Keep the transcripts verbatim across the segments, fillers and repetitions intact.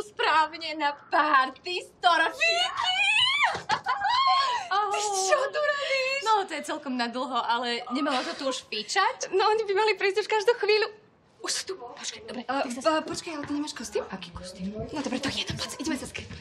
správne na party storočníky. Ty čo tu robíš? No, to je celkom na dlho, ale nemalo to tu už fičať? No, oni by mali prísť už každú chvíľu. Už sú tu. Počkaj, dobre. Uh, tak uh, sa... počkaj, ale ty nemáš kostým? Aký kostým? No dobre, to je to, poď, ideme sa skryť.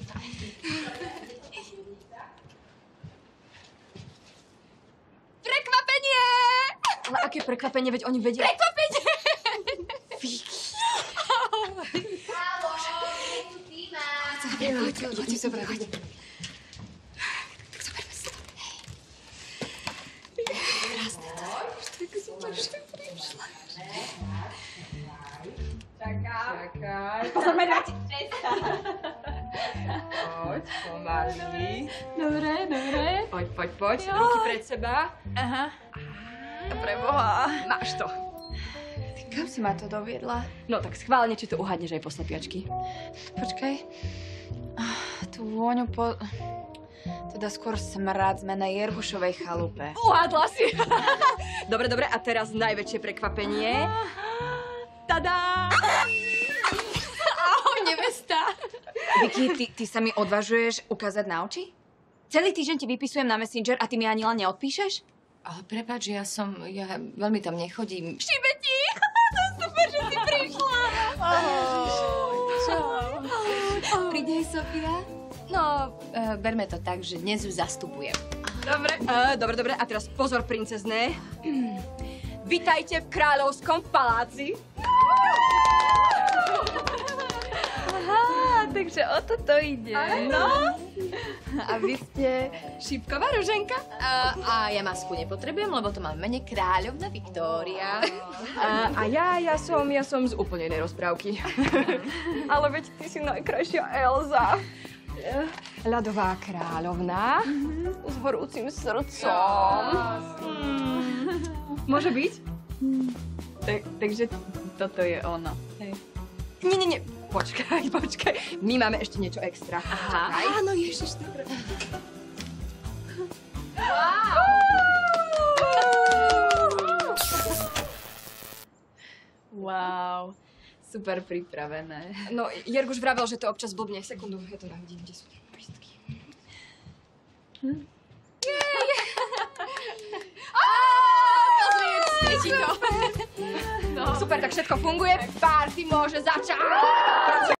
Prekvapenie! Ale aké prekvapenie, veď oni vedia... Prekvapenie! Vicky. Haló, je tu Týma. Poď, poď, poď, zobrať, poď. Tak zoberme si to. Krásne to. Tak super, že prišla. Čakaj. Čakaj. Pozor, medveď. Poď, pomaly. Dobre, dobre. Poď, poď, poď. Jo. Ruky pred seba. Aha. Preboha. Máš to. Kam si ma to doviedla? No tak schválne, či to uhádneš aj po slepiačky. Počkaj. Tú vôňu po... Teda skôr smrad sme na Jergušovej chalupe. Uhádla si. Dobre, dobre. A teraz najväčšie prekvapenie. Tadá! Ahoj, nevesta. Vicky, ty, ty sa mi odvažuješ ukázať na oči? Celý týždeň ti vypisujem na Messenger a ty mi ani len neodpíšeš? Ale prepáč, ja som... Ja veľmi tam nechodím. Šibeti! To je super, že si prišla! Čau. Príde Sofia? No, uh, berme to tak, že dnes ju zastupujem. Dobre. Uh, dobre, dobre. A teraz pozor, princezné. Vitajte v kráľovskom paláci. Aha, takže o toto ide. No. A vy ste šípková ruženka? Uh, a ja masku nepotrebujem, lebo to mám v mene kráľovna Viktória. A, a ja, ja som, ja som z úplne inej rozprávky. Ale veď ty si najkrajšia Elza. Ľadová kráľovná s horúcim srdcom. Mm. Môže byť? Tak, takže toto je ono. Hej. Nie, nie, nie. Počkaj, počkaj. My máme ešte niečo extra. Aha. Čakaj. Áno, ježiš, dobre. Wow. Super pripravené. No, Jerguš vravel, že to občas blbne. Sekundu, ja to nájdem, kde sú tie lístky. Hm? Svieti to. Super, tak všetko funguje. Party môže začať.